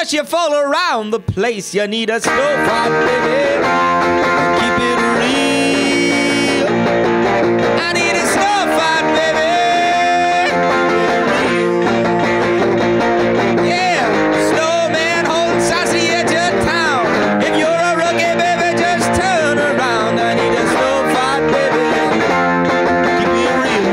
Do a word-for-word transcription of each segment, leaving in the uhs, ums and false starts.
slush, you fall around the place. You need a snow fight, baby. Keep it real. I need a snow fight, baby. Yeah, snowman holding saucy edge of town. If you're a rookie, baby, just turn around. I need a snow fight, baby. Keep it real.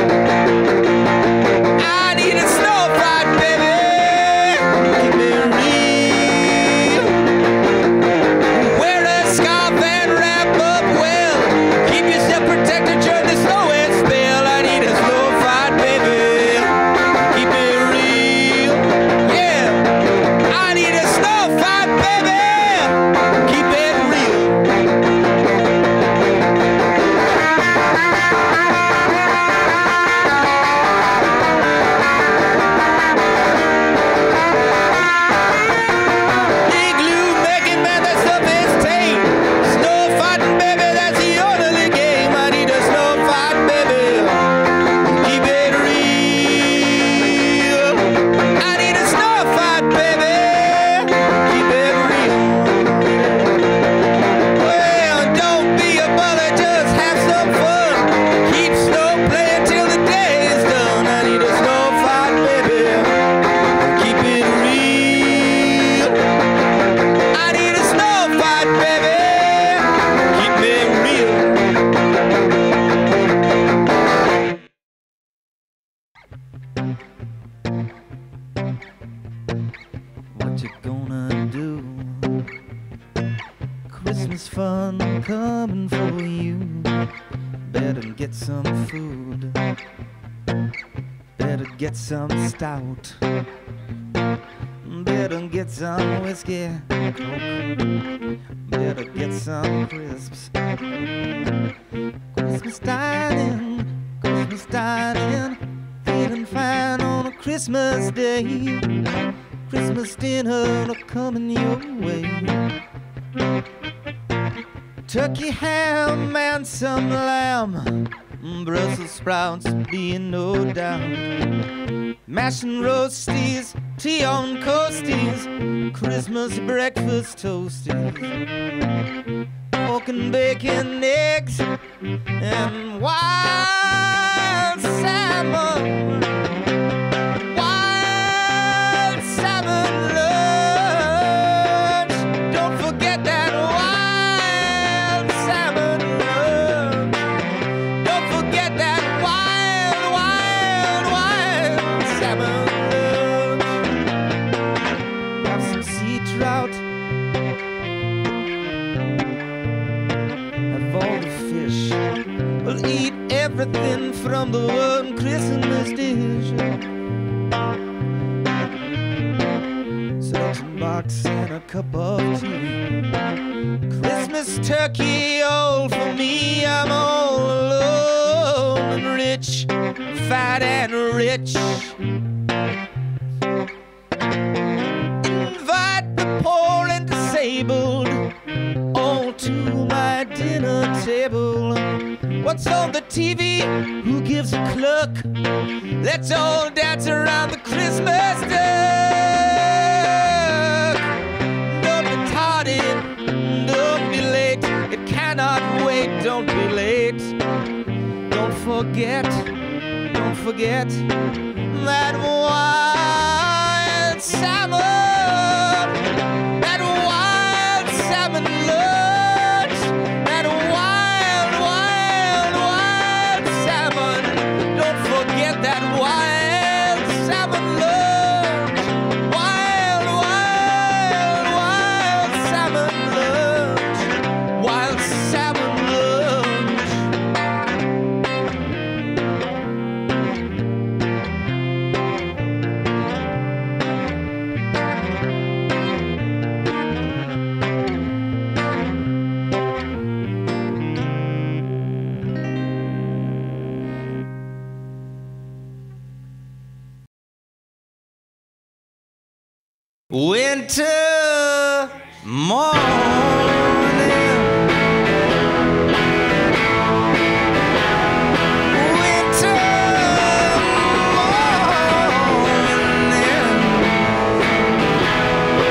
I need a snow fight, baby. Keep it real. Wear a scarf and wrap up well. Keep yourself protected during the slowest spell. I need a snow fight, baby. Keep it real. Yeah, I need a snow fight, baby. Keep it real. Igloo making, man, that stuff is tame. Snow fighting, baby, that's the only game. I need a snow fight, baby. Keep it real. I need a snow fight, baby. Keep it real. Well, don't be a bully, just have some fun. Keep snow playing till the day is done. I need a snow fight, baby. Keep it real. I need a snow fight, baby. Keep it real. What you gonna do? Christmas fun coming for you. Better get some food. Better get some stout. Better get some whiskey, Coke. Better get some crisps. Christmas dining, Christmas dining. Feeling fine on a Christmas day. Christmas dinner coming your way. Turkey ham and some lamb. Brussels sprouts being no doubt. Mash and roasties, tea on coasties. Christmas breakfast toasties. Pork and bacon, eggs, and wild salmon. Wild salmon lunch. Don't forget that wild salmon lunch. Don't forget that wild, wild, wild salmon lunch. Have some sea trout. Have all the fish. We'll eat everything from the one Christmas dish. Selection box and a cup of tea. Christmas turkey all for me. I'm all alone and rich, fat and rich. Invite the poor and disabled all to my dinner table. What's on the T V? Who gives a cluck? Let's all dance around the Christmas duck. Don't be tardy, don't be late. It cannot wait, don't be late. Don't forget, don't forget that wild salmon. That wild salmon lunch. That wild, wild, wild salmon. Don't forget that wild salmon lunch. Wild, wild, wild salmon lunch. Wild salmon lunch. Winter morning. Winter morning.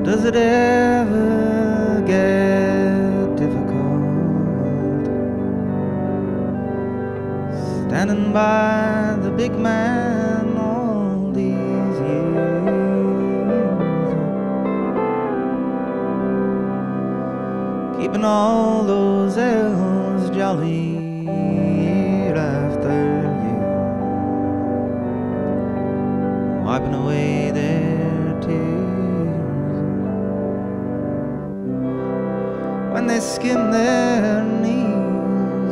Does it ever get difficult standing by the big man all these years, keeping all those elves jolly year after year, wiping away their tears when they skim their knees,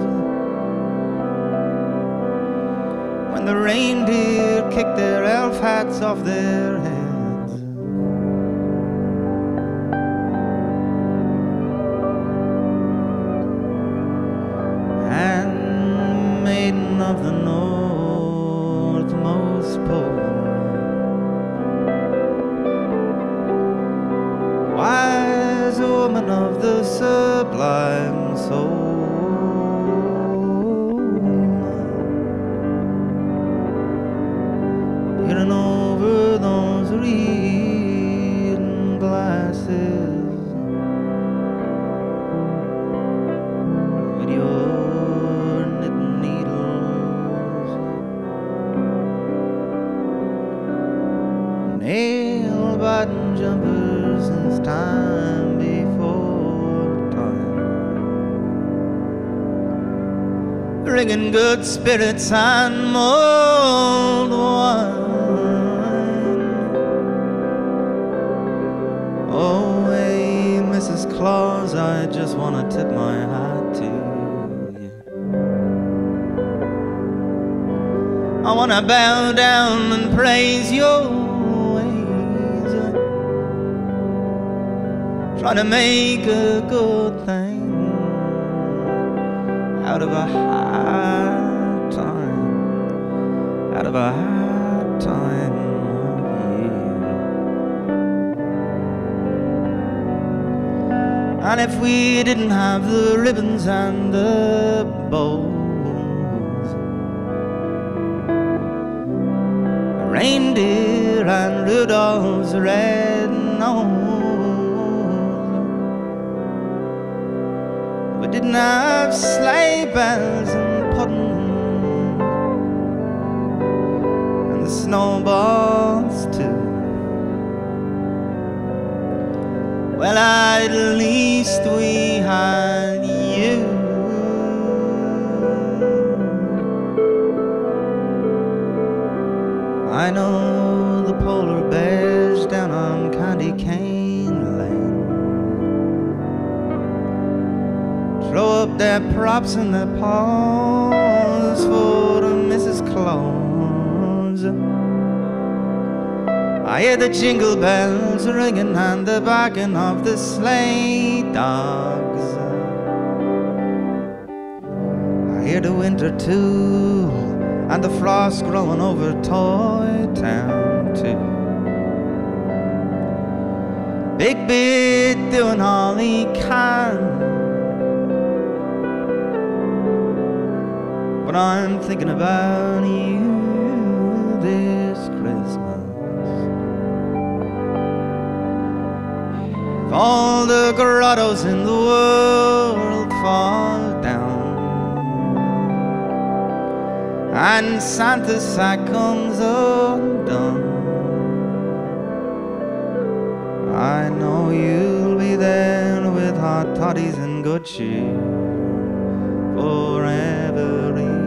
when the reindeer kick their elf hats off their heads, and maiden of the northmost pole, wise woman of the sublime soul, peering over those reading glasses with your knitting needles, nail-biting jumpers since time before time, bringing good spirits and mulled wine. Oh, hey, Missus Claus, I just want to tip my hat to you. I want to bow down and praise your ways, trying to make a good thing out of a hard time, out of a hard time of year. And if we didn't have the ribbons and the bows, reindeer and Rudolph's red nose, we didn't have sleigh bells and pudding and the snowballs too, well, at least we had you. I know the polar bears down on Candy Cane Lane throw up their props and their paws for the Missus Claus. I hear the jingle bells ringing and the barking of the sleigh dogs. I hear the winter too, and the frost growing over Toy Town too. Big Beard doing all he can, but I'm thinking about you this Christmas. If all the grottos in the world fall down and Santa's sack comes undone, I know you'll be there with hot toddies and good cheer for every